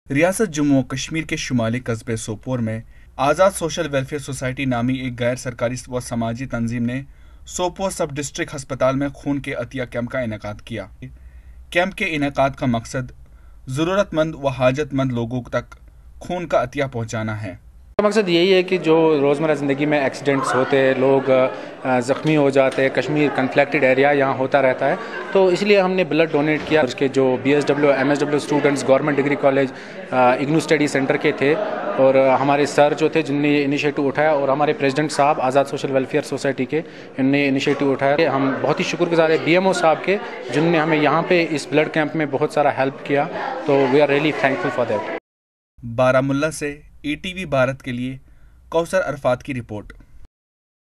ریاست جموں و کشمیر کے شمالی قصبے سوپور میں آزاد سوشل ویلفیئر سوسائٹی نامی ایک غیر سرکاری و سماجی تنظیم نے سوپور سب ڈسٹرکٹ ہسپتال میں خون کے عطیہ کیمپ کا انعقاد کیا۔ کیمپ کے انعقاد کا مقصد ضرورت مند و حاجت مند لوگوں تک خون کا عطیہ پہنچانا ہے۔ مقصد یہی ہے کہ جو روزمرہ زندگی میں ایکسیڈنٹس ہوتے، لوگ زخمی ہو جاتے، کشمیر کنفلکٹڈ ایریا یہاں ہوتا رہتا ہے، تو اس لیے ہم نے بلڈ ڈونیٹ کیا۔ اس کے جو BSW MSW students government degree college IGNOU study centre کے تھے، اور ہمارے سر جو تھے جن نے یہ انیشیٹو اٹھایا، اور ہمارے پریزیڈنٹ صاحب آزاد سوشل ویلفیئر سوسائٹی کے، انہوں نے یہ انیشیٹو اٹھایا۔ ہم بہت ہی شکر گزار ہیں BMO صاحب کے، جن نے ہمیں یہاں پہ اس بلڈ کیمپ میں بہت سارا ہیلپ کیا، تو we are really thankful for that. Baramulla سے ETV بھارت کے لیے کوثر عرفات کی رپورٹ۔